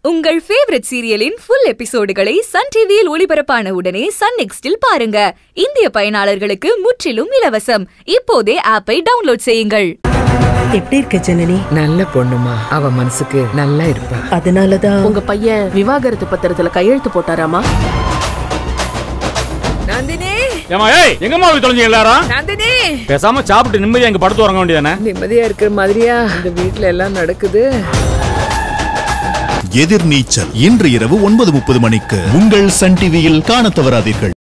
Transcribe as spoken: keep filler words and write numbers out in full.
உங்கள் ஃபேவரட் சீரியலின் ஃபுல் எபிசோடுகளை சன் டிவியில் ஒளிபரப்பான உடனே சன் நெக்ஸ்டில் பாருங்க. இந்திய பயனாளர்களுக்கு முற்றிலும் இலவசம். இப்போதே ஆப்பை டவுன்லோட் செய்யுங்கள். எப்படி இருக்க ஜனனி? நல்ல பொண்ணுமா, அவ மனசுக்கு நல்லா இருப்பா. அதனாலதான் உங்க பையன் விவாகரத்து பத்திரத்துல கையெழுத்து போட்டாராமா? நந்தினி, ஏமா ஏய் எங்கம்மா போய் தொலைஞ்சீங்க எல்லாரும்? நந்தினி, பேசாம சாப்பிட்டு நிம்மதியா இங்க படுத்து உறங்க வேண்டியதானே? நிம்மதியா இருக்கிற மாதிரியா இந்த வீட்ல எல்லாம் நடக்குது? எதிர்நீச்சல் இன்று இரவு ஒன்பது முப்பது மணிக்கு உங்கள் சன் டிவியில் காணத் தவறாதீர்கள்.